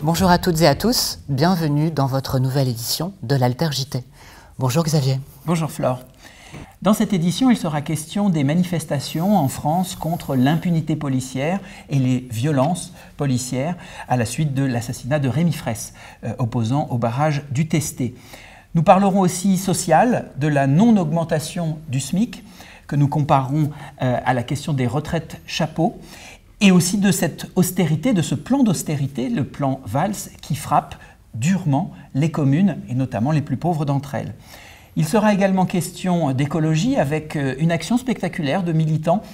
Bonjour à toutes et à tous, bienvenue dans votre nouvelle édition de l'Alter JT. Bonjour Xavier. Bonjour Flore. Dans cette édition, il sera question des manifestations en France contre l'impunité policière et les violences policières à la suite de l'assassinat de Rémi Fraisse, opposant au barrage du Testé. Nous parlerons aussi social, de la non-augmentation du SMIC, que nous comparerons à la question des retraites chapeaux, et aussi de cette austérité, de ce plan d'austérité, le plan Valls, qui frappe durement les communes, et notamment les plus pauvres d'entre elles. Il sera également question d'écologie avec une action spectaculaire de militants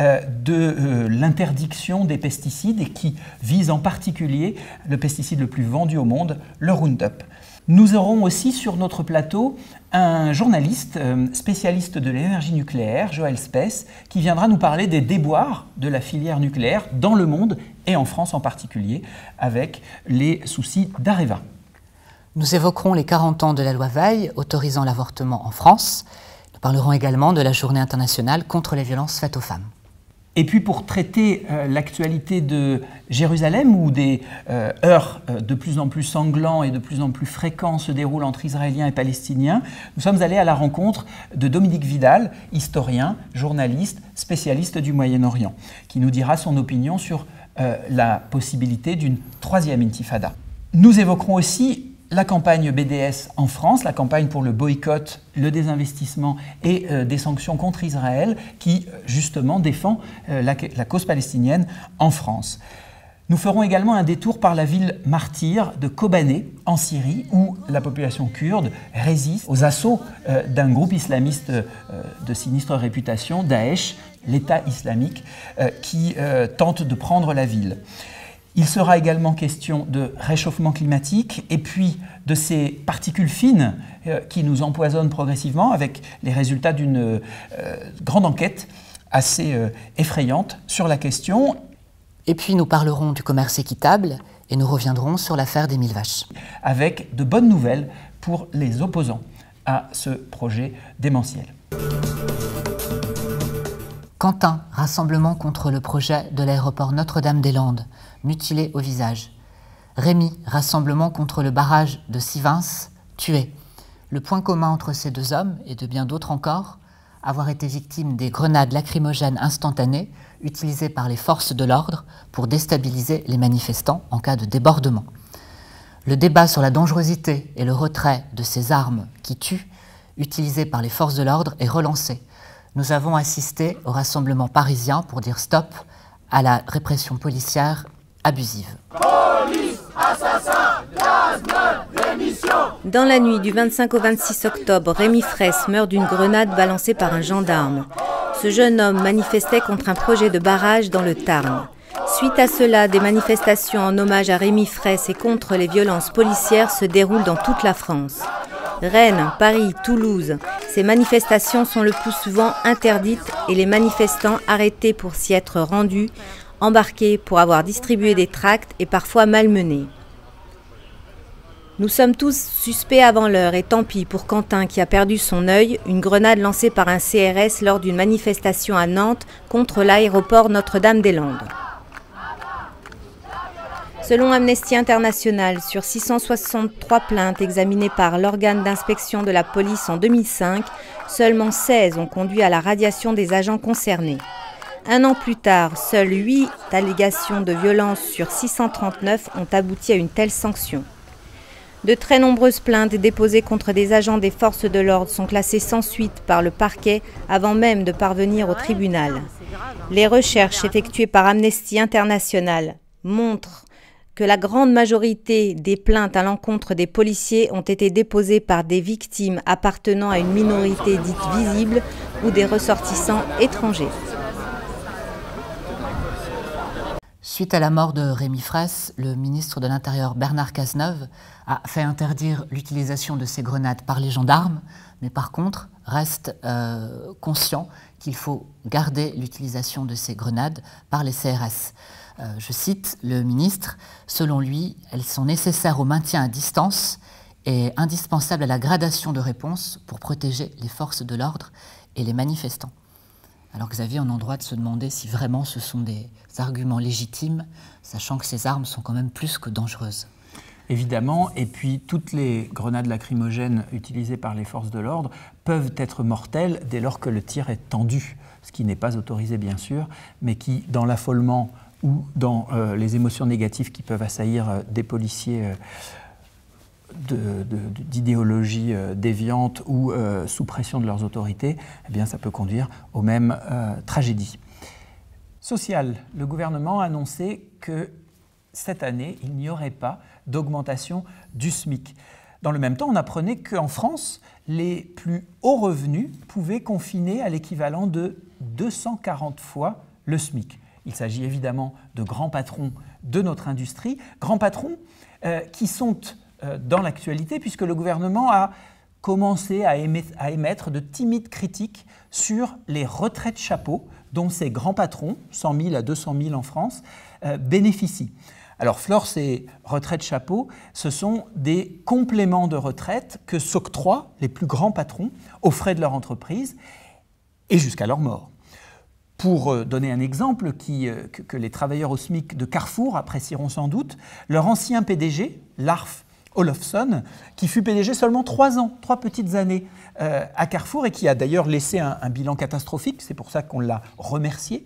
de l'interdiction des pesticides et qui vise en particulier le pesticide le plus vendu au monde, le Roundup. Nous aurons aussi sur notre plateau un journaliste spécialiste de l'énergie nucléaire, Joël Spess, qui viendra nous parler des déboires de la filière nucléaire dans le monde et en France en particulier, avec les soucis d'Areva. Nous évoquerons les 40 ans de la loi Veil autorisant l'avortement en France. Nous parlerons également de la Journée internationale contre les violences faites aux femmes. Et puis pour traiter l'actualité de Jérusalem, où des heurts de plus en plus sanglants et de plus en plus fréquents se déroulent entre Israéliens et Palestiniens, nous sommes allés à la rencontre de Dominique Vidal, historien, journaliste, spécialiste du Moyen-Orient, qui nous dira son opinion sur la possibilité d'une troisième intifada. Nous évoquerons aussi la campagne BDS en France, la campagne pour le boycott, le désinvestissement et des sanctions contre Israël qui, justement, défend la cause palestinienne en France. Nous ferons également un détour par la ville martyre de Kobané, en Syrie, où la population kurde résiste aux assauts d'un groupe islamiste de sinistre réputation, Daesh, l'État islamique, qui tente de prendre la ville. Il sera également question de réchauffement climatique et puis de ces particules fines qui nous empoisonnent progressivement avec les résultats d'une grande enquête assez effrayante sur la question. Et puis nous parlerons du commerce équitable et nous reviendrons sur l'affaire des 1000 vaches. Avec de bonnes nouvelles pour les opposants à ce projet démentiel. Quentin, rassemblement contre le projet de l'aéroport Notre-Dame-des-Landes, mutilé au visage. Rémi, rassemblement contre le barrage de Sivens, tué. Le point commun entre ces deux hommes, et de bien d'autres encore, avoir été victime des grenades lacrymogènes instantanées utilisées par les forces de l'ordre pour déstabiliser les manifestants en cas de débordement. Le débat sur la dangerosité et le retrait de ces armes qui tuent, utilisées par les forces de l'ordre, est relancé. Nous avons assisté au rassemblement parisien pour dire stop à la répression policière abusive. Police, assassin, gaz, meurtre, démission. Dans la nuit du 25 au 26 octobre, Rémi Fraisse meurt d'une grenade balancée par un gendarme. Ce jeune homme manifestait contre un projet de barrage dans le Tarn. Suite à cela, des manifestations en hommage à Rémi Fraisse et contre les violences policières se déroulent dans toute la France. Rennes, Paris, Toulouse, ces manifestations sont le plus souvent interdites et les manifestants arrêtés pour s'y être rendus, embarqués pour avoir distribué des tracts et parfois malmenés. Nous sommes tous suspects avant l'heure et tant pis pour Quentin qui a perdu son œil, une grenade lancée par un CRS lors d'une manifestation à Nantes contre l'aéroport Notre-Dame-des-Landes. Selon Amnesty International, sur 663 plaintes examinées par l'organe d'inspection de la police en 2005, seulement 16 ont conduit à la radiation des agents concernés. Un an plus tard, seules 8 allégations de violence sur 639 ont abouti à une telle sanction. De très nombreuses plaintes déposées contre des agents des forces de l'ordre sont classées sans suite par le parquet avant même de parvenir au tribunal. Les recherches effectuées par Amnesty International montrent que la grande majorité des plaintes à l'encontre des policiers ont été déposées par des victimes appartenant à une minorité dite visible ou des ressortissants étrangers. Suite à la mort de Rémi Fraisse, le ministre de l'Intérieur Bernard Cazeneuve a fait interdire l'utilisation de ces grenades par les gendarmes, mais par contre reste conscient qu'il faut garder l'utilisation de ces grenades par les CRS. Je cite le ministre, selon lui, elles sont nécessaires au maintien à distance et indispensables à la gradation de réponse pour protéger les forces de l'ordre et les manifestants. Alors Xavier, on a le droit de se demander si vraiment ce sont des arguments légitimes, sachant que ces armes sont quand même plus que dangereuses. évidemment, et puis toutes les grenades lacrymogènes utilisées par les forces de l'ordre peuvent être mortelles dès lors que le tir est tendu, ce qui n'est pas autorisé bien sûr, mais qui, dans l'affolement ou dans les émotions négatives qui peuvent assaillir des policiers d'idéologie déviante ou sous pression de leurs autorités, eh bien, ça peut conduire aux mêmes tragédies. Social, le gouvernement a annoncé que cette année, il n'y aurait pas d'augmentation du SMIC. Dans le même temps, on apprenait qu'en France, les plus hauts revenus pouvaient confiner à l'équivalent de 240 fois le SMIC. Il s'agit évidemment de grands patrons de notre industrie, grands patrons qui sont dans l'actualité puisque le gouvernement a commencé à émettre de timides critiques sur les retraites chapeaux dont ces grands patrons, 100 000 à 200 000 en France, bénéficient. Alors Flore, ces retraites chapeaux, ce sont des compléments de retraite que s'octroient les plus grands patrons aux frais de leur entreprise et jusqu'à leur mort. Pour donner un exemple que les travailleurs au SMIC de Carrefour apprécieront sans doute, leur ancien PDG, Larf Olofsson, qui fut PDG seulement 3 ans, 3 petites années à Carrefour et qui a d'ailleurs laissé un bilan catastrophique, c'est pour ça qu'on l'a remercié,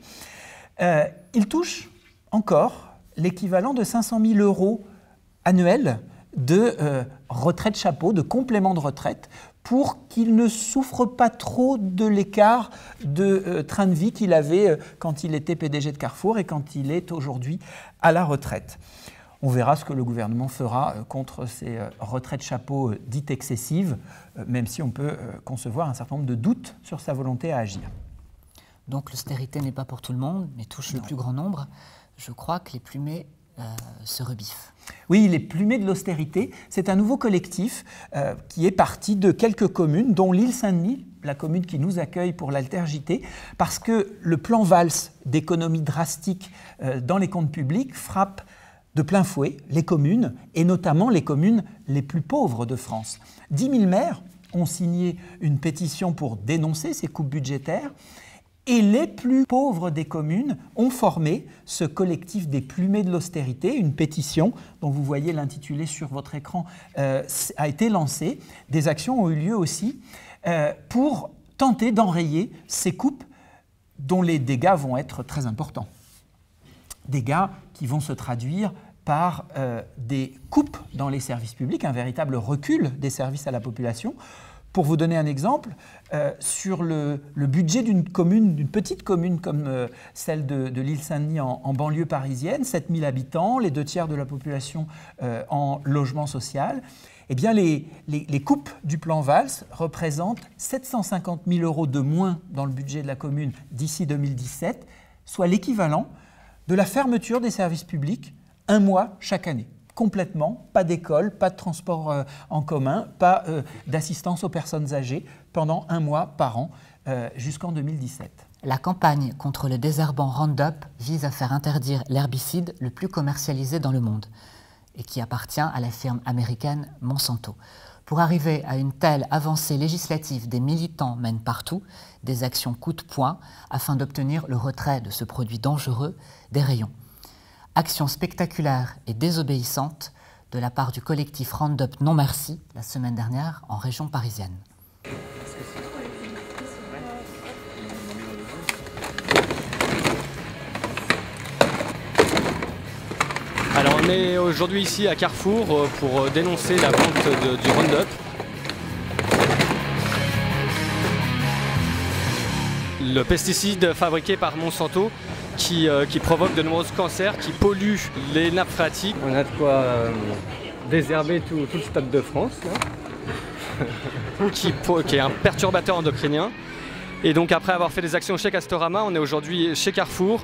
il touche encore l'équivalent de 500 000 € annuels de retraite chapeau, de complément de retraite, pour qu'il ne souffre pas trop de l'écart de train de vie qu'il avait quand il était PDG de Carrefour et quand il est aujourd'hui à la retraite. On verra ce que le gouvernement fera contre ces retraites chapeaux dites excessives, même si on peut concevoir un certain nombre de doutes sur sa volonté à agir. Donc l'austérité n'est pas pour tout le monde, mais touche le plus grand nombre. Je crois que les plumés se rebiffent. Oui, les plumés de l'austérité, c'est un nouveau collectif qui est parti de quelques communes, dont l'île Saint-Denis, la commune qui nous accueille pour l'Alter-JT, parce que le plan Valls d'économie drastique dans les comptes publics frappe de plein fouet les communes, et notamment les communes les plus pauvres de France. 10 000 maires ont signé une pétition pour dénoncer ces coupes budgétaires, et les plus pauvres des communes ont formé ce collectif des plumés de l'austérité. Une pétition, dont vous voyez l'intitulé sur votre écran, a été lancée. Des actions ont eu lieu aussi pour tenter d'enrayer ces coupes dont les dégâts vont être très importants. Dégâts qui vont se traduire par des coupes dans les services publics, un véritable recul des services à la population. Pour vous donner un exemple, sur le budget d'une petite commune comme celle de l'île Saint-Denis en banlieue parisienne, 7 000 habitants, les 2 tiers de la population en logement social, eh bien les coupes du plan Valls représentent 750 000 € de moins dans le budget de la commune d'ici 2017, soit l'équivalent de la fermeture des services publics 1 mois chaque année. Complètement, pas d'école, pas de transport en commun, pas d'assistance aux personnes âgées pendant 1 mois par an jusqu'en 2017. La campagne contre le désherbant Roundup vise à faire interdire l'herbicide le plus commercialisé dans le monde et qui appartient à la firme américaine Monsanto. Pour arriver à une telle avancée législative, des militants mènent partout des actions coup de poing afin d'obtenir le retrait de ce produit dangereux des rayons. Action spectaculaire et désobéissante de la part du collectif Roundup Non Merci la semaine dernière en région parisienne. Alors on est aujourd'hui ici à Carrefour pour dénoncer la vente du Roundup. Le pesticide fabriqué par Monsanto qui provoque de nombreux cancers, qui pollue les nappes phréatiques. On a de quoi désherber tout le stade de France, là. qui est un perturbateur endocrinien. Et donc après avoir fait des actions chez Castorama, on est aujourd'hui chez Carrefour.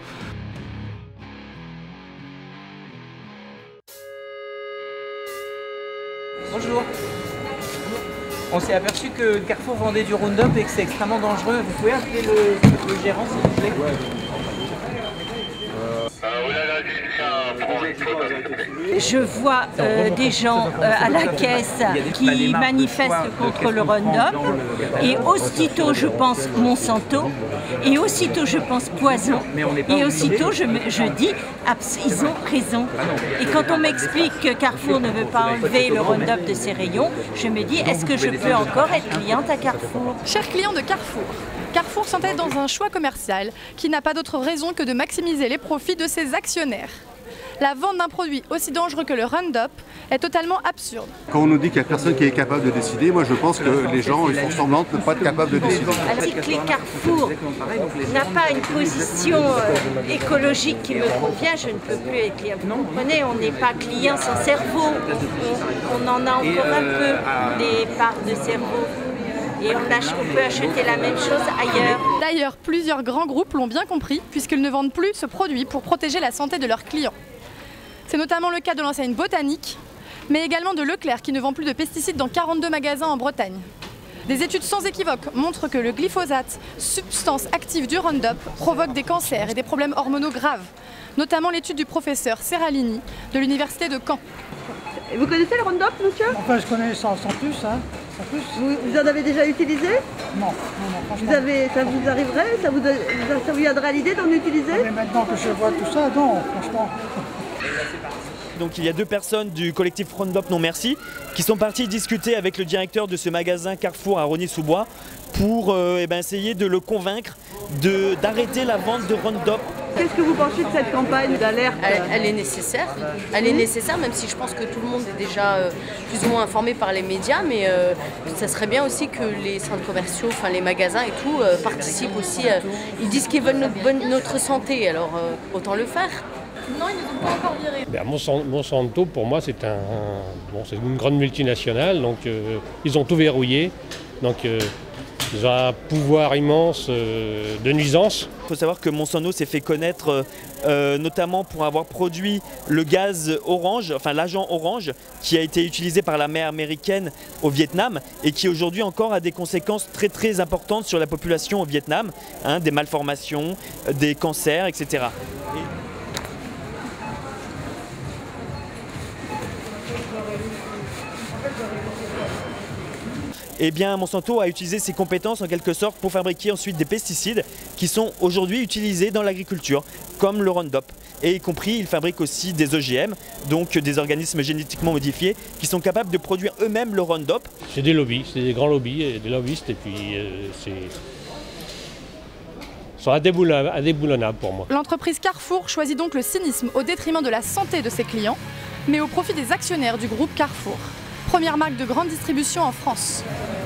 Bonjour. On s'est aperçu que Carrefour vendait du Roundup et que c'est extrêmement dangereux. Vous pouvez appeler le gérant s'il vous plaît ? Je vois des gens à la caisse qui manifestent contre le Roundup et aussitôt je pense Monsanto et aussitôt je pense poison et aussitôt je dis ils ont raison. Et quand on m'explique que Carrefour ne veut pas enlever le Roundup de ses rayons, je me dis est-ce que je peux encore être cliente à Carrefour? Chers clients de Carrefour, Carrefour s'entête dans un choix commercial qui n'a pas d'autre raison que de maximiser les profits de ses actionnaires. La vente d'un produit aussi dangereux que le Roundup est totalement absurde. Quand on nous dit qu'il n'y a personne qui est capable de décider, moi je pense que les gens ils font semblant de ne pas être capables de décider. Article Carrefour n'a pas une position écologique qui me convient, je ne peux plus être client. Vous comprenez, on n'est pas client sans cerveau, on en a encore un peu des parts de cerveau. Et on peut acheter la même chose ailleurs. D'ailleurs, plusieurs grands groupes l'ont bien compris puisqu'ils ne vendent plus ce produit pour protéger la santé de leurs clients. C'est notamment le cas de l'enseigne Botanique, mais également de Leclerc qui ne vend plus de pesticides dans 42 magasins en Bretagne. Des études sans équivoque montrent que le glyphosate, substance active du Roundup, provoque des cancers et des problèmes hormonaux graves, notamment l'étude du professeur Serralini de l'université de Caen. Vous connaissez le Roundup, monsieur? Enfin, je connais sans plus, hein. Sans plus. Vous en avez déjà utilisé? Non, franchement. Ça vous arriverait? Ça vous viendrait à l'idée d'en utiliser? Mais maintenant que je vois tout ça, non, franchement. Donc il y a 2 personnes du collectif Roundup Non Merci qui sont parties discuter avec le directeur de ce magasin Carrefour à Rosny-sous-Bois pour essayer de le convaincre d'arrêter la vente de Roundup. Qu'est-ce que vous pensez de cette campagne d'alerte? Elle est nécessaire. Elle est nécessaire, même si je pense que tout le monde est déjà plus ou moins informé par les médias, mais ça serait bien aussi que les centres commerciaux, enfin les magasins et tout, participent aussi. Ils disent qu'ils veulent notre santé, alors autant le faire. Non, ils ne nous ont pas encore viré. Monsanto, pour moi, c'est une grande multinationale, donc ils ont tout verrouillé. Donc ils ont un pouvoir immense de nuisance. Il faut savoir que Monsanto s'est fait connaître notamment pour avoir produit le gaz orange, enfin l'agent orange, qui a été utilisé par l'armée américaine au Vietnam et qui aujourd'hui encore a des conséquences très très importantes sur la population au Vietnam, hein, des malformations, des cancers, etc. Eh bien, Monsanto a utilisé ses compétences en quelque sorte pour fabriquer ensuite des pesticides qui sont aujourd'hui utilisés dans l'agriculture, comme le Roundup. Et y compris, il fabrique aussi des OGM, donc des organismes génétiquement modifiés, qui sont capables de produire eux-mêmes le Roundup. C'est des lobbies, c'est des grands lobbies, et des lobbyistes, et puis ils sont indéboulonnables pour moi. L'entreprise Carrefour choisit donc le cynisme au détriment de la santé de ses clients, mais au profit des actionnaires du groupe Carrefour. Première marque de grande distribution en France.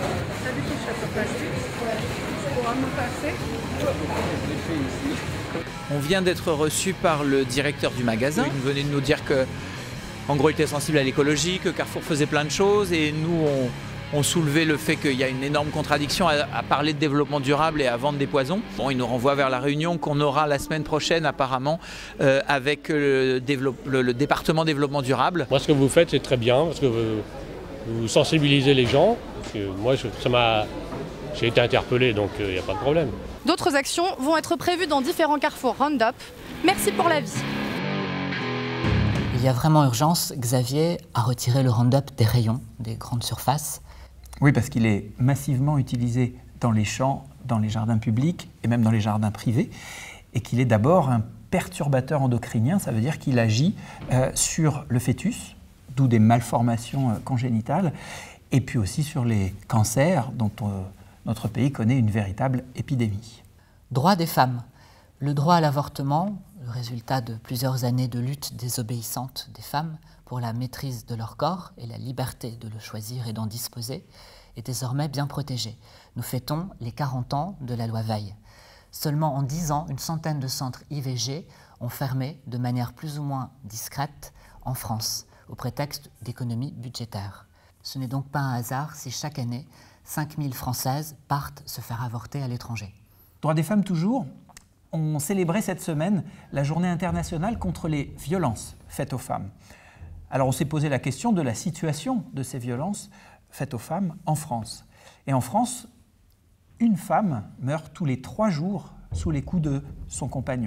On vient d'être reçu par le directeur du magasin. Il venait de nous dire que, en gros, il était sensible à l'écologie, que Carrefour faisait plein de choses et nous, on soulevait le fait qu'il y a une énorme contradiction à parler de développement durable et à vendre des poisons. Bon, il nous renvoie vers la réunion qu'on aura la semaine prochaine apparemment avec le département développement durable. Moi, ce que vous faites, c'est très bien parce que vous sensibilisez les gens. Parce que moi, j'ai été interpellé, donc il n'y a pas de problème. D'autres actions vont être prévues dans différents carrefours Roundup. Merci pour l'avis. Il y a vraiment urgence, Xavier, à retirer le Roundup des rayons, des grandes surfaces. Oui, parce qu'il est massivement utilisé dans les champs, dans les jardins publics et même dans les jardins privés, et qu'il est d'abord un perturbateur endocrinien, ça veut dire qu'il agit sur le fœtus, d'où des malformations congénitales, et puis aussi sur les cancers dont notre pays connaît une véritable épidémie. Droit des femmes. Le droit à l'avortement, le résultat de plusieurs années de lutte désobéissante des femmes pour la maîtrise de leur corps et la liberté de le choisir et d'en disposer, est désormais bien protégé. Nous fêtons les 40 ans de la loi Veil. Seulement en 10 ans, une centaine de centres IVG ont fermé de manière plus ou moins discrète en France, au prétexte d'économies budgétaires. Ce n'est donc pas un hasard si chaque année, 5000 Françaises partent se faire avorter à l'étranger. Droit des femmes toujours, on célébrait cette semaine la journée internationale contre les violences faites aux femmes. Alors on s'est posé la question de la situation de ces violences faites aux femmes en France. Et en France, une femme meurt tous les 3 jours sous les coups de son compagnon.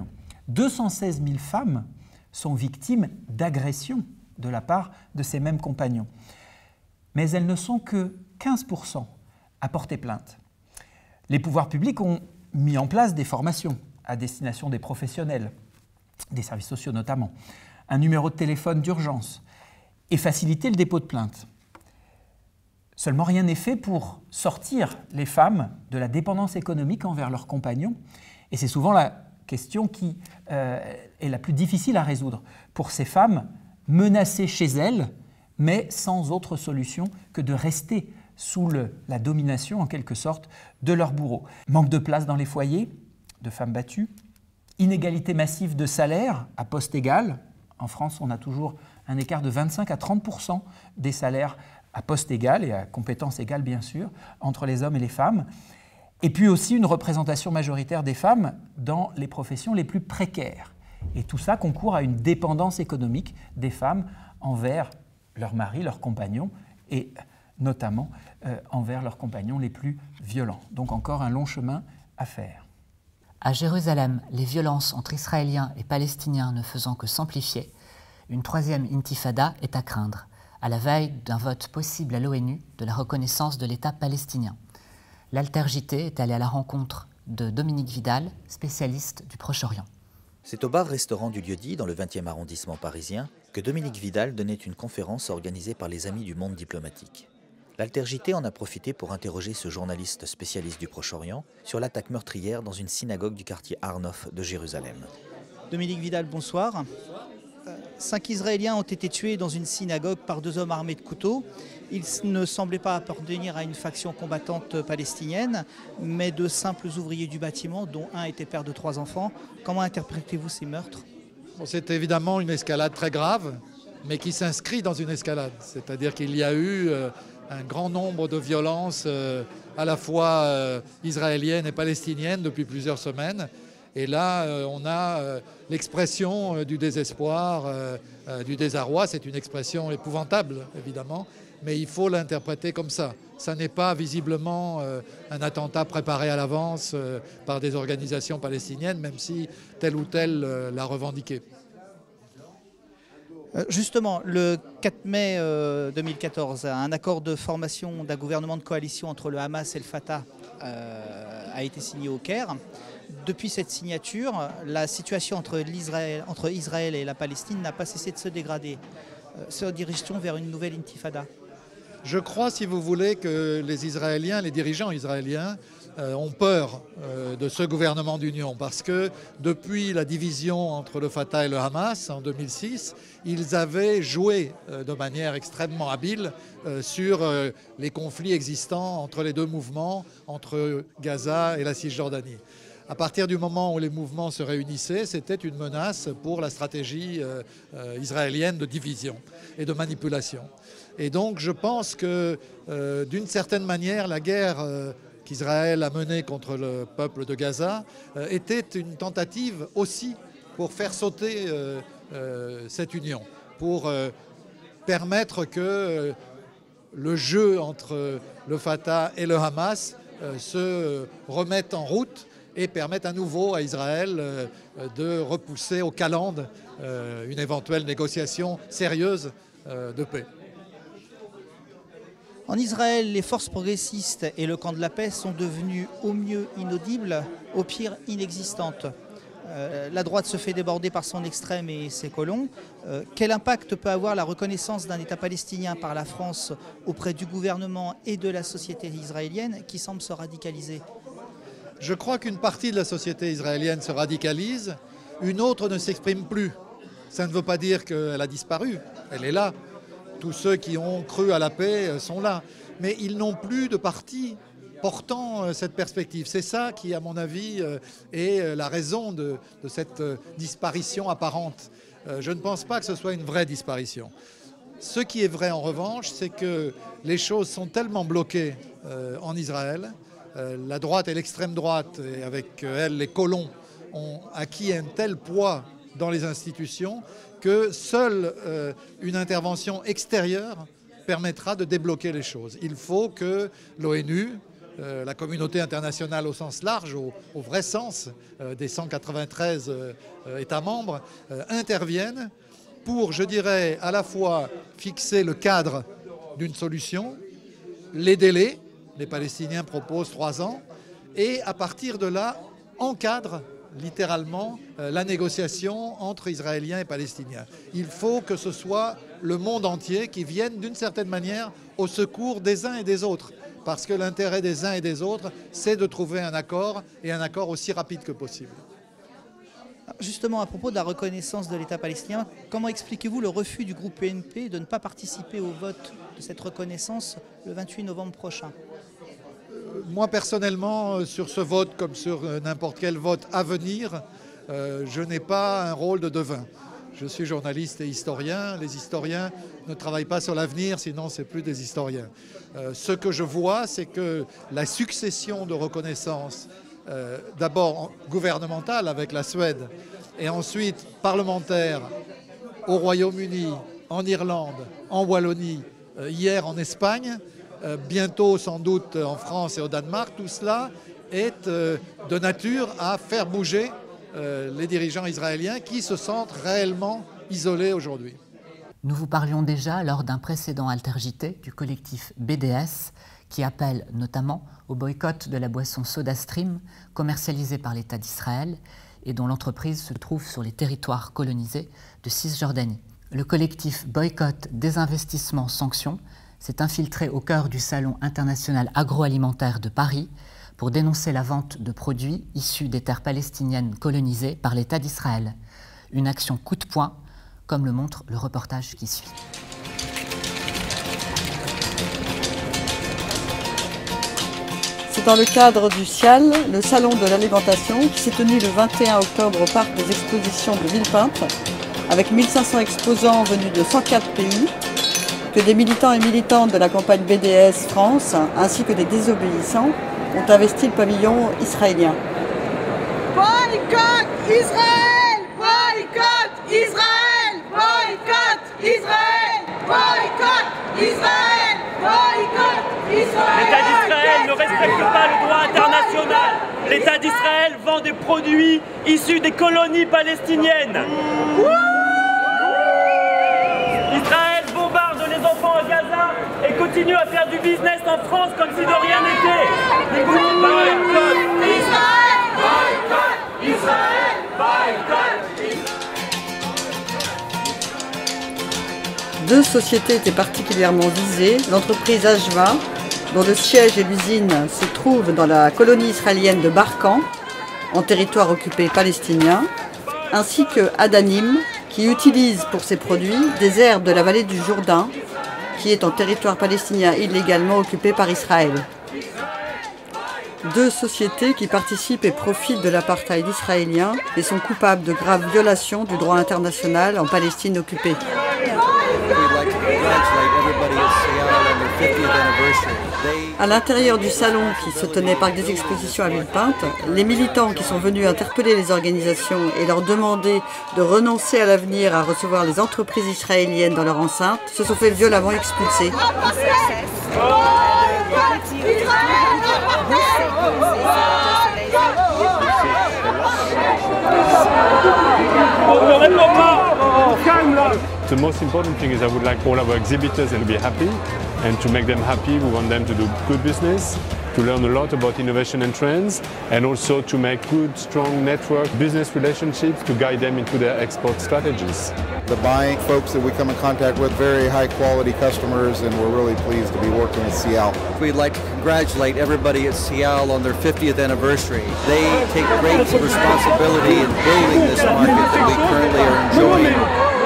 216 000 femmes sont victimes d'agressions de la part de ces mêmes compagnons. Mais elles ne sont que 15% à porter plainte. Les pouvoirs publics ont mis en place des formations à destination des professionnels, des services sociaux notamment, un numéro de téléphone d'urgence et faciliter le dépôt de plainte. Seulement, rien n'est fait pour sortir les femmes de la dépendance économique envers leurs compagnons. Et c'est souvent la question qui est la plus difficile à résoudre pour ces femmes menacées chez elles, mais sans autre solution que de rester sous la domination, en quelque sorte, de leurs bourreaux. Manque de place dans les foyers de femmes battues, inégalité massive de salaire à poste égal. En France, on a toujours un écart de 25 à 30% des salaires à poste égal et à compétences égales, bien sûr, entre les hommes et les femmes. Et puis aussi une représentation majoritaire des femmes dans les professions les plus précaires. Et tout ça concourt à une dépendance économique des femmes envers leurs maris, leurs compagnons, et notamment envers leurs compagnons les plus violents. Donc encore un long chemin à faire. À Jérusalem, les violences entre Israéliens et Palestiniens ne faisant que s'amplifier, une troisième intifada est à craindre, à la veille d'un vote possible à l'ONU de la reconnaissance de l'État palestinien. L'Alter-JT est allé à la rencontre de Dominique Vidal, spécialiste du Proche-Orient. C'est au bar-restaurant du lieu-dit, dans le 20e arrondissement parisien, que Dominique Vidal donnait une conférence organisée par les Amis du monde diplomatique. L'Alter-JT en a profité pour interroger ce journaliste spécialiste du Proche-Orient sur l'attaque meurtrière dans une synagogue du quartier Arnof de Jérusalem. Dominique Vidal, bonsoir. 5 Israéliens ont été tués dans une synagogue par 2 hommes armés de couteaux. Ils ne semblaient pas appartenir à une faction combattante palestinienne, mais de simples ouvriers du bâtiment, dont un était père de 3 enfants. Comment interprétez-vous ces meurtres ? C'est évidemment une escalade très grave, mais qui s'inscrit dans une escalade. C'est-à-dire qu'il y a eu un grand nombre de violences à la fois israéliennes et palestiniennes depuis plusieurs semaines. Et là, on a l'expression du désespoir, du désarroi. C'est une expression épouvantable, évidemment, mais il faut l'interpréter comme ça. Ça n'est pas visiblement un attentat préparé à l'avance par des organisations palestiniennes, même si telle ou telle l'a revendiqué. Justement, le 4 mai 2014, un accord de formation d'un gouvernement de coalition entre le Hamas et le Fatah a été signé au Caire. Depuis cette signature, la situation entre Israël et la Palestine n'a pas cessé de se dégrader. Se dirige-t-on vers une nouvelle intifada ? Je crois, si vous voulez, que les Israéliens, les dirigeants israéliens, ont peur de ce gouvernement d'union parce que depuis la division entre le Fatah et le Hamas en 2006, ils avaient joué de manière extrêmement habile sur les conflits existants entre les deux mouvements, entre Gaza et la Cisjordanie. À partir du moment où les mouvements se réunissaient, c'était une menace pour la stratégie israélienne de division et de manipulation. Et donc je pense que d'une certaine manière, la guerre qu'Israël a menée contre le peuple de Gaza était une tentative aussi pour faire sauter cette union, pour permettre que le jeu entre le Fatah et le Hamas se remette en route et permettre à nouveau à Israël de repousser aux calendes une éventuelle négociation sérieuse de paix. En Israël, les forces progressistes et le camp de la paix sont devenus au mieux inaudibles, au pire inexistantes. La droite se fait déborder par son extrême et ses colons. Quel impact peut avoir la reconnaissance d'un État palestinien par la France auprès du gouvernement et de la société israélienne qui semble se radicaliser ? Je crois qu'une partie de la société israélienne se radicalise, une autre ne s'exprime plus. Ça ne veut pas dire qu'elle a disparu, elle est là. Tous ceux qui ont cru à la paix sont là. Mais ils n'ont plus de parti portant cette perspective. C'est ça qui, à mon avis, est la raison de cette disparition apparente. Je ne pense pas que ce soit une vraie disparition. Ce qui est vrai, en revanche, c'est que les choses sont tellement bloquées en Israël. La droite et l'extrême droite, et avec elle les colons, ont acquis un tel poids dans les institutions que seule une intervention extérieure permettra de débloquer les choses. Il faut que l'ONU, la communauté internationale au sens large, au vrai sens des 193 États membres, interviennent pour, je dirais, à la fois fixer le cadre d'une solution, les délais, les Palestiniens proposent 3 ans, et à partir de là, encadrent littéralement la négociation entre Israéliens et Palestiniens. Il faut que ce soit le monde entier qui vienne d'une certaine manière au secours des uns et des autres, parce que l'intérêt des uns et des autres, c'est de trouver un accord, et un accord aussi rapide que possible. Justement, à propos de la reconnaissance de l'État palestinien, comment expliquez-vous le refus du groupe PNP de ne pas participer au vote de cette reconnaissance le 28 novembre prochain ? Moi, personnellement, sur ce vote, comme sur n'importe quel vote à venir, je n'ai pas un rôle de devin. Je suis journaliste et historien. Les historiens ne travaillent pas sur l'avenir, sinon c'est plus des historiens. Ce que je vois, c'est que la succession de reconnaissance, d'abord gouvernementale avec la Suède, et ensuite parlementaire au Royaume-Uni, en Irlande, en Wallonie, hier en Espagne, bientôt sans doute en France et au Danemark, tout cela est de nature à faire bouger les dirigeants israéliens qui se sentent réellement isolés aujourd'hui. Nous vous parlions déjà lors d'un précédent Alter-JT du collectif BDS qui appelle notamment au boycott de la boisson SodaStream commercialisée par l'État d'Israël et dont l'entreprise se trouve sur les territoires colonisés de Cisjordanie. Le collectif Boycott, Désinvestissement, Sanctions s'est infiltré au cœur du Salon international agroalimentaire de Paris pour dénoncer la vente de produits issus des terres palestiniennes colonisées par l'État d'Israël. Une action coup de poing, comme le montre le reportage qui suit. C'est dans le cadre du SIAL, le Salon de l'alimentation, qui s'est tenu le 21 octobre au Parc des expositions de Villepinte, avec 1500 exposants venus de 104 pays, que des militants et militantes de la campagne BDS France, ainsi que des désobéissants, ont investi le pavillon israélien. Boycott Israël! Boycott Israël! Boycott Israël! Boycott Israël! Boycott Israël! L'État d'Israël ne respecte pas le droit international. L'État d'Israël vend des produits issus des colonies palestiniennes. Israël bombarde les enfants à Gaza et continue à faire du business en France comme si de rien n'était. Boycott Israël! Boycott Israël! Boycott Deux sociétés étaient particulièrement visées, l'entreprise Ashva, dont le siège et l'usine se trouvent dans la colonie israélienne de Barkan, en territoire occupé palestinien, ainsi que Adanim, qui utilise pour ses produits des herbes de la vallée du Jourdain, qui est en territoire palestinien illégalement occupé par Israël. Deux sociétés qui participent et profitent de l'apartheid israélien et sont coupables de graves violations du droit international en Palestine occupée. À l'intérieur du salon qui se tenait Parc des Expositions à Villepinte, les militants qui sont venus interpeller les organisations et leur demander de renoncer à l'avenir à recevoir les entreprises israéliennes dans leur enceinte se sont fait violemment expulser. The most important thing is I would like all our exhibitors to be happy, and to make them happy we want them to do good business, to learn a lot about innovation and trends, and also to make good, strong network business relationships to guide them into their export strategies. The buying folks that we come in contact with, very high quality customers, and we're really pleased to be working with SIAL. We'd like to congratulate everybody at SIAL on their 50th anniversary. They take great responsibility in building this market that we currently are enjoying.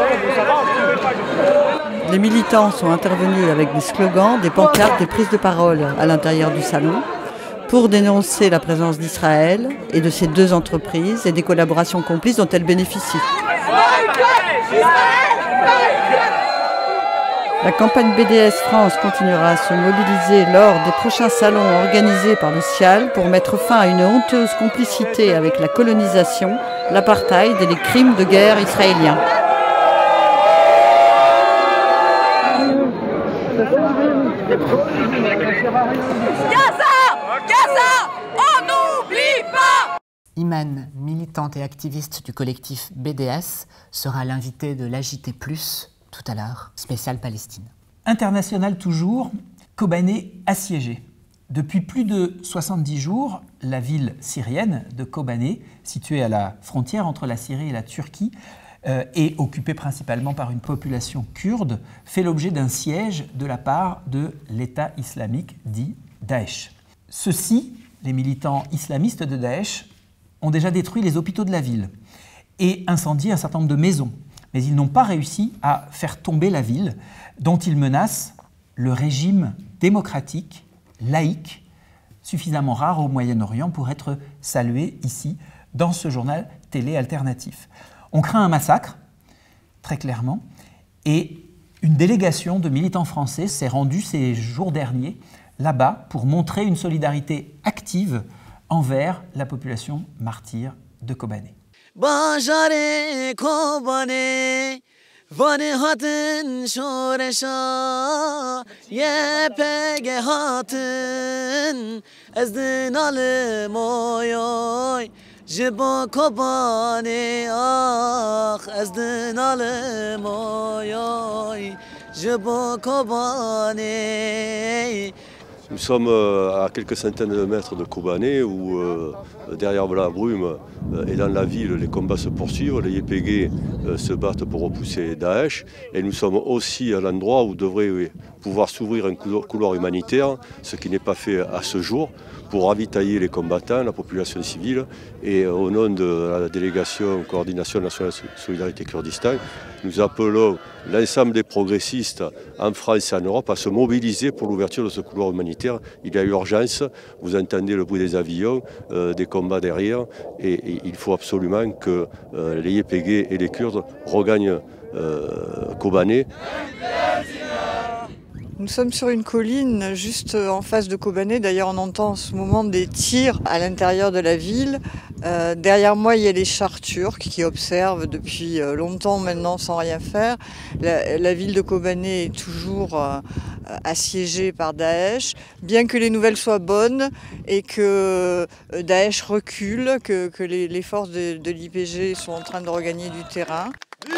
Les militants sont intervenus avec des slogans, des pancartes, des prises de parole à l'intérieur du salon pour dénoncer la présence d'Israël et de ces deux entreprises et des collaborations complices dont elles bénéficient. La campagne BDS France continuera à se mobiliser lors des prochains salons organisés par le SIAL pour mettre fin à une honteuse complicité avec la colonisation, l'apartheid et les crimes de guerre israéliens. Gaza! Iman, militante et activiste du collectif BDS, sera l'invitée de l'AJT+, tout à l'heure, spécial Palestine. International toujours, Kobané assiégée. Depuis plus de 70 jours, la ville syrienne de Kobané, située à la frontière entre la Syrie et la Turquie, et occupée principalement par une population kurde, fait l'objet d'un siège de la part de l'État islamique dit Daesh. Ceux-ci, les militants islamistes de Daesh, ont déjà détruit les hôpitaux de la ville et incendié un certain nombre de maisons. Mais ils n'ont pas réussi à faire tomber la ville, dont ils menacent le régime démocratique, laïque, suffisamment rare au Moyen-Orient pour être salué ici, dans ce journal télé alternatif. On craint un massacre, très clairement, et une délégation de militants français s'est rendue ces jours derniers là-bas pour montrer une solidarité active envers la population martyre de Kobané. Bajare Kobané, vane hatın şoreşa, yepege hatın, ezdin alım oy oy, jibo Kobané ah, ezdin alım oy oy, jibo Kobané. Nous sommes à quelques centaines de mètres de Kobané où derrière la brume et dans la ville les combats se poursuivent, les YPG se battent pour repousser Daesh et nous sommes aussi à l'endroit où devrait pouvoir s'ouvrir un couloir humanitaire, ce qui n'est pas fait à ce jour, pour ravitailler les combattants, la population civile et au nom de la délégation Coordination nationale Solidarité Kurdistan, nous appelons l'ensemble des progressistes en France et en Europe à se mobiliser pour l'ouverture de ce couloir humanitaire. Il y a urgence, vous entendez le bruit des avions, des combats derrière et il faut absolument que les YPG et les Kurdes regagnent Kobané. Nous sommes sur une colline juste en face de Kobané. D'ailleurs, on entend en ce moment des tirs à l'intérieur de la ville. Derrière moi, il y a les chars turcs qui observent depuis longtemps maintenant sans rien faire. La ville de Kobané est toujours assiégée par Daesh. Bien que les nouvelles soient bonnes et que Daesh recule, que les forces de l'IPG sont en train de regagner du terrain.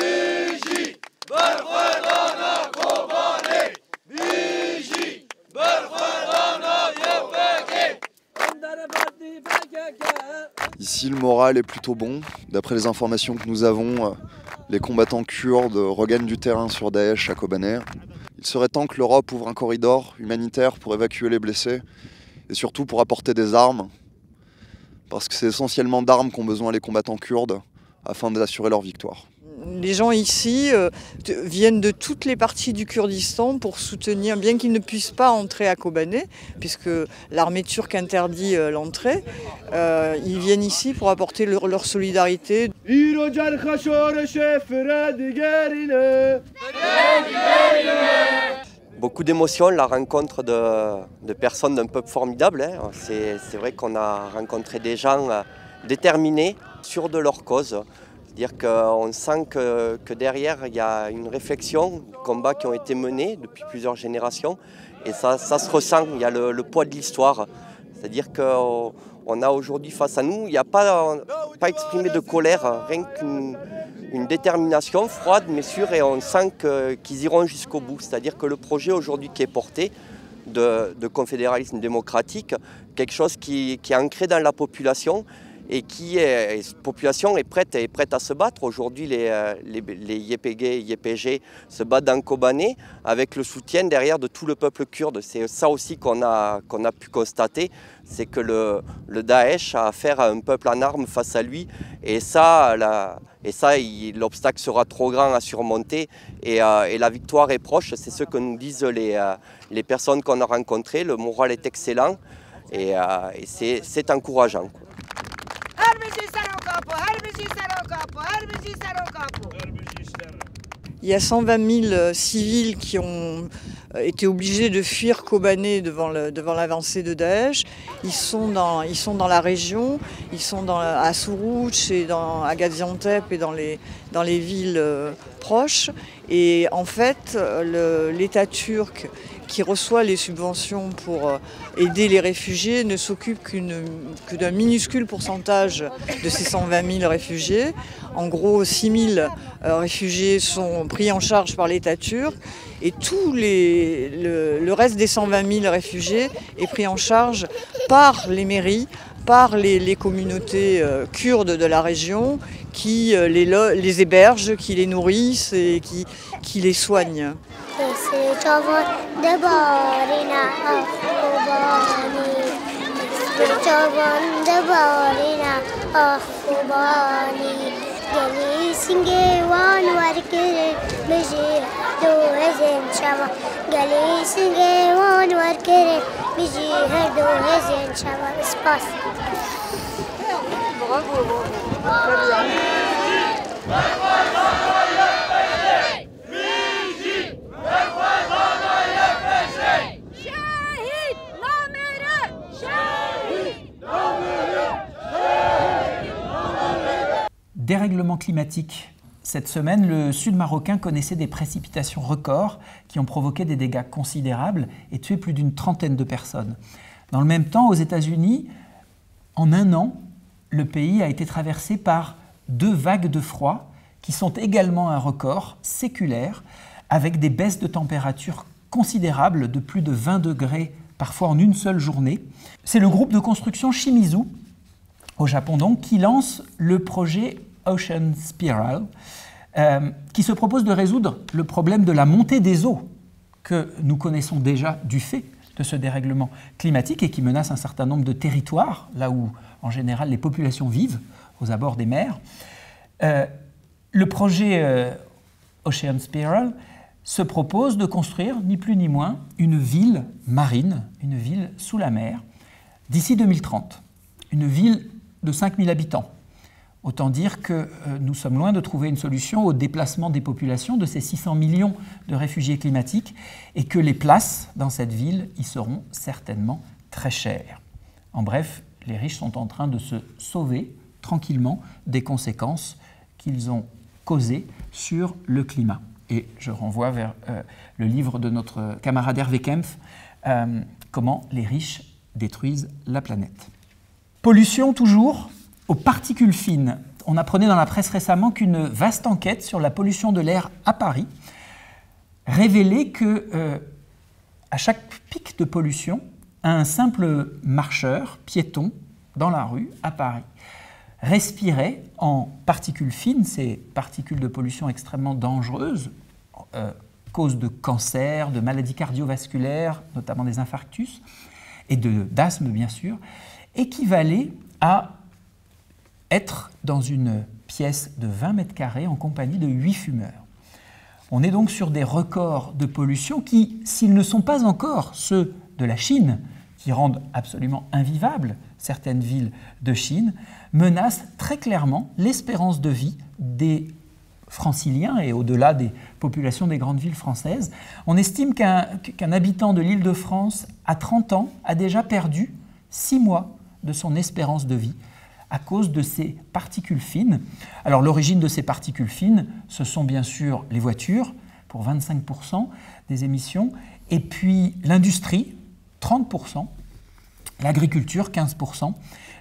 Ici, le moral est plutôt bon. D'après les informations que nous avons, les combattants kurdes regagnent du terrain sur Daesh à Kobané. Il serait temps que l'Europe ouvre un corridor humanitaire pour évacuer les blessés et surtout pour apporter des armes, parce que c'est essentiellement d'armes qu'ont besoin les combattants kurdes afin d'assurer leur victoire. Les gens ici viennent de toutes les parties du Kurdistan pour soutenir, bien qu'ils ne puissent pas entrer à Kobané, puisque l'armée turque interdit l'entrée, ils viennent ici pour apporter leur solidarité. Beaucoup d'émotions, la rencontre de personnes d'un peuple formidable. Hein. C'est vrai qu'on a rencontré des gens déterminés, sûrs de leur cause. C'est-à-dire qu'on sent que derrière, il y a une réflexion, des combats qui ont été menés depuis plusieurs générations. Et ça se ressent, il y a le poids de l'histoire. C'est-à-dire qu'on a aujourd'hui face à nous, il n'y a pas exprimé de colère, rien qu'une détermination froide mais sûre, et on sent qu'ils iront jusqu'au bout. C'est-à-dire que le projet aujourd'hui qui est porté de confédéralisme démocratique, quelque chose qui est ancré dans la population, et cette population est prête à se battre. Aujourd'hui, les YPG, YPG se battent dans Kobané avec le soutien derrière de tout le peuple kurde. C'est ça aussi qu'on a pu constater, c'est que le Daesh a affaire à un peuple en armes face à lui, et ça l'obstacle sera trop grand à surmonter, et la victoire est proche. C'est ce que nous disent les personnes qu'on a rencontrées. Le moral est excellent et c'est encourageant. Il y a 120 000 civils qui ont été obligés de fuir Kobané devant l'avancée de Daesh. Ils sont dans la région, ils sont à Sourouch et à Gaziantep et dans les villes proches. Et en fait, l'État turc qui reçoit les subventions pour aider les réfugiés ne s'occupe que d'un minuscule pourcentage de ces 120 000 réfugiés. En gros, 6 000 réfugiés sont pris en charge par l'État turc et le reste des 120 000 réfugiés est pris en charge par les mairies, par les communautés kurdes de la région qui les hébergent, qui les nourrissent et qui les soignent. Dérèglement climatique. Cette semaine, le sud marocain connaissait des précipitations records qui ont provoqué des dégâts considérables et tué plus d'une trentaine de personnes. Dans le même temps, aux États-Unis, en un an, le pays a été traversé par 2 vagues de froid qui sont également un record séculaire avec des baisses de température considérables de plus de 20 degrés parfois en une seule journée. C'est le groupe de construction Shimizu, au Japon donc, qui lance le projet Ocean Spiral, qui se propose de résoudre le problème de la montée des eaux que nous connaissons déjà du fait de ce dérèglement climatique et qui menace un certain nombre de territoires, là où en général les populations vivent, aux abords des mers. Le projet Ocean Spiral se propose de construire, ni plus ni moins, une ville marine, une ville sous la mer, d'ici 2030. Une ville de 5000 habitants. Autant dire que nous sommes loin de trouver une solution au déplacement des populations de ces 600 millions de réfugiés climatiques et que les places dans cette ville y seront certainement très chères. En bref, les riches sont en train de se sauver tranquillement des conséquences qu'ils ont causées sur le climat. Et je renvoie vers le livre de notre camarade Hervé Kempf, Comment les riches détruisent la planète. Pollution toujours, aux particules fines. On apprenait dans la presse récemment qu'une vaste enquête sur la pollution de l'air à Paris révélait que à chaque pic de pollution, un simple marcheur, piéton, dans la rue à Paris, respirait en particules fines, ces particules de pollution extrêmement dangereuses, cause de cancer, de maladies cardiovasculaires, notamment des infarctus, et d'asthme bien sûr, équivalait à être dans une pièce de 20 mètres carrés en compagnie de 8 fumeurs. On est donc sur des records de pollution qui, s'ils ne sont pas encore ceux de la Chine, qui rendent absolument invivables certaines villes de Chine, menacent très clairement l'espérance de vie des franciliens et au-delà des populations des grandes villes françaises. On estime qu'un habitant de l'Île-de-France à 30 ans a déjà perdu 6 mois de son espérance de vie à cause de ces particules fines. Alors l'origine de ces particules fines, ce sont bien sûr les voitures, pour 25% des émissions, et puis l'industrie, 30%, l'agriculture, 15%,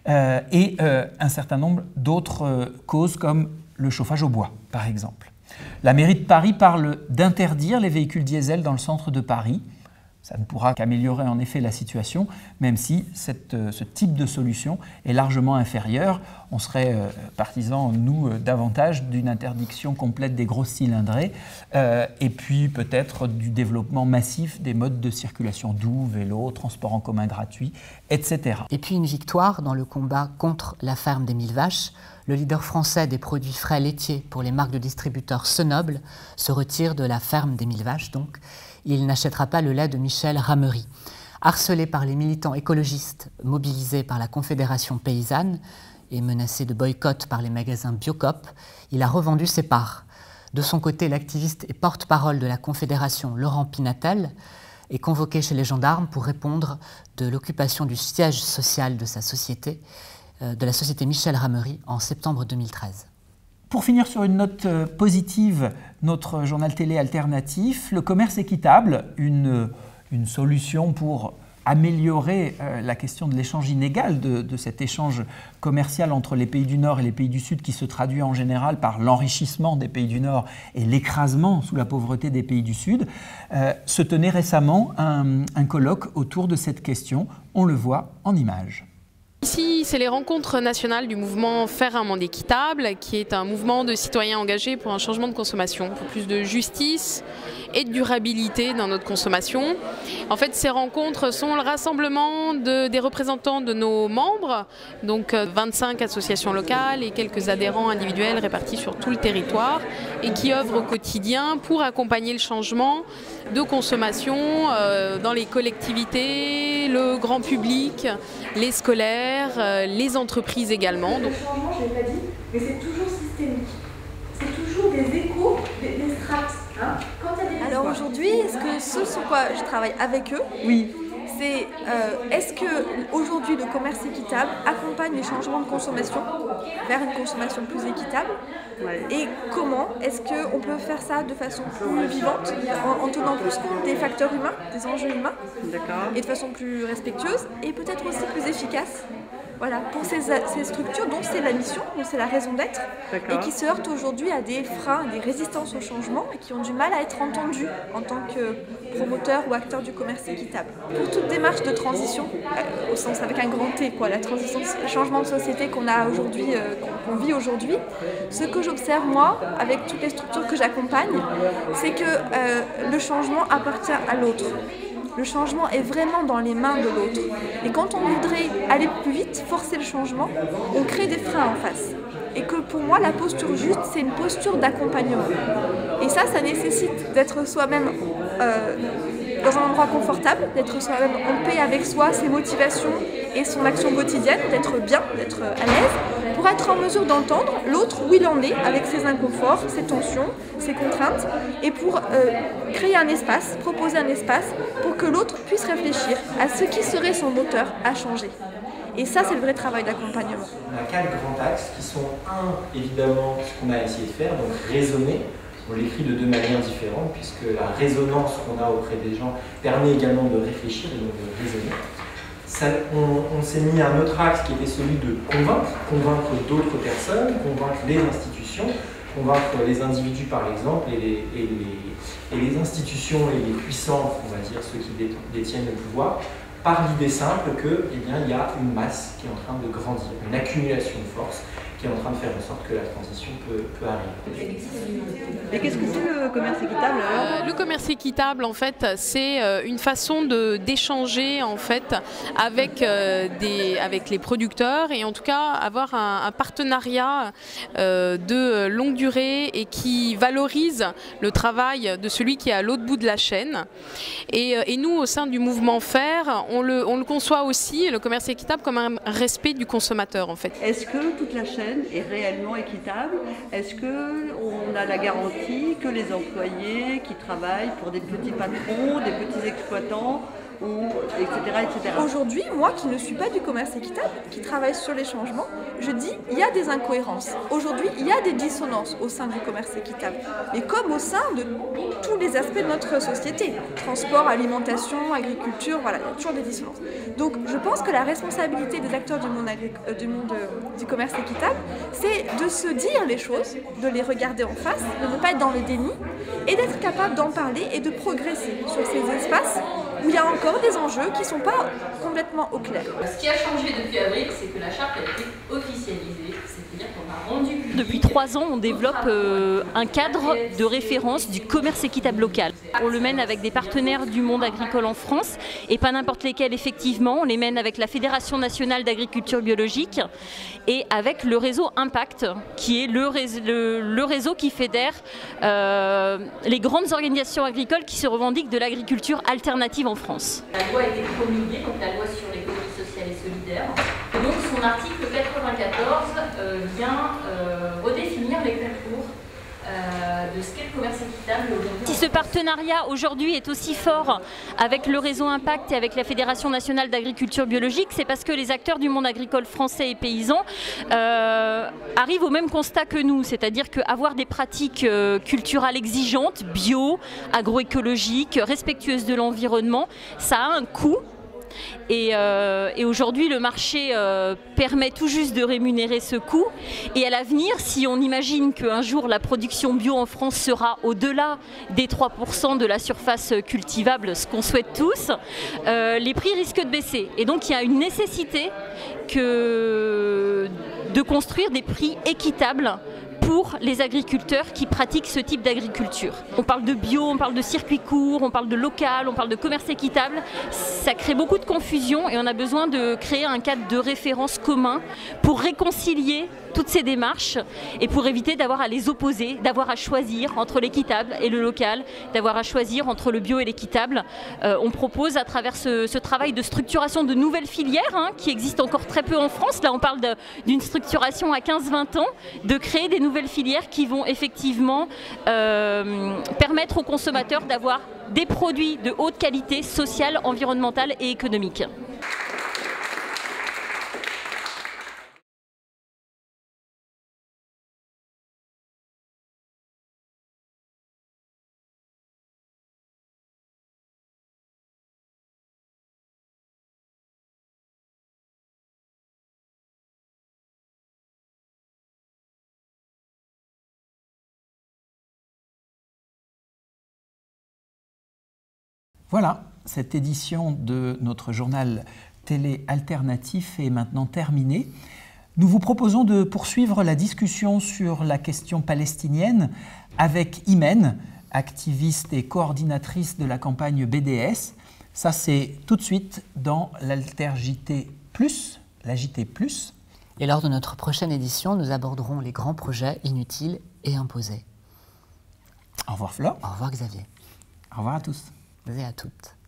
et un certain nombre d'autres causes comme le chauffage au bois, par exemple. La mairie de Paris parle d'interdire les véhicules diesel dans le centre de Paris. Ça ne pourra qu'améliorer en effet la situation, même si ce type de solution est largement inférieur. On serait partisans, nous, davantage d'une interdiction complète des grosses cylindrées et puis peut-être du développement massif des modes de circulation doux, vélo, transport en commun gratuit, etc. Et puis une victoire dans le combat contre la ferme des 1000 vaches. Le leader français des produits frais laitiers pour les marques de distributeurs Senoble se retire de la ferme des 1000 vaches, donc. Il n'achètera pas le lait de Michel Ramery. Harcelé par les militants écologistes mobilisés par la Confédération paysanne et menacé de boycott par les magasins Biocoop, il a revendu ses parts. De son côté, l'activiste et porte-parole de la Confédération, Laurent Pinatel, est convoqué chez les gendarmes pour répondre de l'occupation du siège social de sa société, de la société Michel Ramery, en septembre 2013. Pour finir sur une note positive, notre journal télé alternatif, le commerce équitable, une solution pour améliorer la question de l'échange inégal, de cet échange commercial entre les pays du Nord et les pays du Sud qui se traduit en général par l'enrichissement des pays du Nord et l'écrasement sous la pauvreté des pays du Sud, se tenait récemment un colloque autour de cette question. On le voit en images. Ici, c'est les rencontres nationales du mouvement Faire un monde équitable, qui est un mouvement de citoyens engagés pour un changement de consommation, pour plus de justice et de durabilité dans notre consommation. En fait, ces rencontres sont le rassemblement des représentants de nos membres, donc 25 associations locales et quelques adhérents individuels répartis sur tout le territoire et qui œuvrent au quotidien pour accompagner le changement de consommation dans les collectivités, le grand public, les scolaires, les entreprises également. Le changement, je ne l'ai pas dit, mais c'est toujours systémique. C'est toujours des échos, des strates. Hein. Alors aujourd'hui, est-ce que ce sur quoi je travaille avec eux, oui, c'est est-ce que aujourd'hui le commerce équitable accompagne les changements de consommation vers une consommation plus équitable, et comment est-ce qu'on peut faire ça de façon plus vivante, en tenant plus compte des facteurs humains, des enjeux humains, et de façon plus respectueuse et peut-être aussi plus efficace. Voilà, pour ces structures dont c'est la mission, dont c'est la raison d'être, et qui se heurtent aujourd'hui à des freins, des résistances au changement, et qui ont du mal à être entendues en tant que promoteurs ou acteurs du commerce équitable. Pour toute démarche de transition, au sens avec un grand T, quoi, la transition, le changement de société qu'on a aujourd'hui, qu'on vit aujourd'hui, ce que j'observe moi, avec toutes les structures que j'accompagne, c'est que le changement appartient à l'autre. Le changement est vraiment dans les mains de l'autre. Et quand on voudrait aller plus vite, forcer le changement, on crée des freins en face. Et que pour moi, la posture juste, c'est une posture d'accompagnement. Et ça nécessite d'être soi-même dans un endroit confortable, d'être soi-même en paix avec soi, ses motivations et son action quotidienne, d'être bien, d'être à l'aise, pour être en mesure d'entendre l'autre où il en est, avec ses inconforts, ses tensions, ses contraintes, et pour créer un espace, proposer un espace pour que l'autre puisse réfléchir à ce qui serait son moteur à changer. Et ça, c'est le vrai travail d'accompagnement. On a 4 grands axes qui sont, évidemment, ce qu'on a essayé de faire, donc raisonner. On l'écrit de 2 manières différentes, puisque la résonance qu'on a auprès des gens permet également de réfléchir et donc de raisonner. On s'est mis un autre axe qui était celui de convaincre d'autres personnes, convaincre les institutions, convaincre les individus par exemple, et les institutions et les puissants, on va dire ceux qui détiennent le pouvoir, par l'idée simple que, eh bien, il y a une masse qui est en train de grandir, une accumulation de force qui est en train de faire en sorte que la transition peut arriver. Et qu'est-ce que c'est le commerce équitable alors ? Le commerce équitable, en fait, c'est une façon d'échanger en fait avec les producteurs et en tout cas avoir un partenariat de longue durée et qui valorise le travail de celui qui est à l'autre bout de la chaîne. Et nous, au sein du mouvement Faire, on le conçoit aussi, le commerce équitable, comme un respect du consommateur en fait. Est-ce que toute la chaîne est réellement équitable? Est-ce qu'on a la garantie que les employés qui travaillent pour des petits patrons, des petits exploitants, etc. Aujourd'hui, moi qui ne suis pas du commerce équitable, qui travaille sur les changements, je dis il y a des incohérences. Aujourd'hui, il y a des dissonances au sein du commerce équitable, mais comme au sein de tous les aspects de notre société. Transport, alimentation, agriculture, voilà, il y a toujours des dissonances. Donc je pense que la responsabilité des acteurs du monde du commerce équitable, c'est de se dire les choses, de les regarder en face, de ne pas être dans le déni, et d'être capable d'en parler et de progresser sur ces espaces où il y a encore des enjeux qui ne sont pas complètement au clair. Ce qui a changé depuis avril, c'est que la charte a été officialisée, c'est-à-dire qu'on a rendu public... Depuis 3 ans, on développe un cadre de référence du commerce équitable local. On le mène avec des partenaires du monde agricole en France, et pas n'importe lesquels effectivement. On les mène avec la Fédération nationale d'agriculture biologique et avec le réseau Impact, qui est le réseau qui fédère les grandes organisations agricoles qui se revendiquent de l'agriculture alternative en France. La loi a été promulguée, donc la loi sur l'économie sociale et solidaire. Et donc son article 94 vient redéfinir les contours de ce qu'est le commerce équitable aujourd'hui. Si ce partenariat aujourd'hui est aussi fort avec le réseau Impact et avec la Fédération nationale d'agriculture biologique, c'est parce que les acteurs du monde agricole français et paysans arrivent au même constat que nous, c'est-à-dire qu'avoir des pratiques culturales exigeantes, bio, agroécologiques, respectueuses de l'environnement, ça a un coût. Et aujourd'hui, le marché permet tout juste de rémunérer ce coût. Et à l'avenir, si on imagine qu'un jour la production bio en France sera au-delà des 3% de la surface cultivable, ce qu'on souhaite tous, les prix risquent de baisser. Et donc il y a une nécessité de construire des prix équitables pour les agriculteurs qui pratiquent ce type d'agriculture. On parle de bio, on parle de circuit court, on parle de local, on parle de commerce équitable. Ça crée beaucoup de confusion et on a besoin de créer un cadre de référence commun pour réconcilier toutes ces démarches et pour éviter d'avoir à les opposer, d'avoir à choisir entre l'équitable et le local, d'avoir à choisir entre le bio et l'équitable. On propose à travers ce travail de structuration de nouvelles filières qui existent encore très peu en France. Là on parle d'une structuration à 15-20 ans, de créer des nouvelles filières qui vont effectivement permettre aux consommateurs d'avoir des produits de haute qualité sociale, environnementale et économique. Voilà, cette édition de notre journal télé alternatif est maintenant terminée. Nous vous proposons de poursuivre la discussion sur la question palestinienne avec Imen, activiste et coordinatrice de la campagne BDS. Ça, c'est tout de suite dans l'Alter-JT+, la JT+. Et lors de notre prochaine édition, nous aborderons les grands projets inutiles et imposés. Au revoir Flore. Au revoir Xavier. Au revoir à tous. Et à toutes.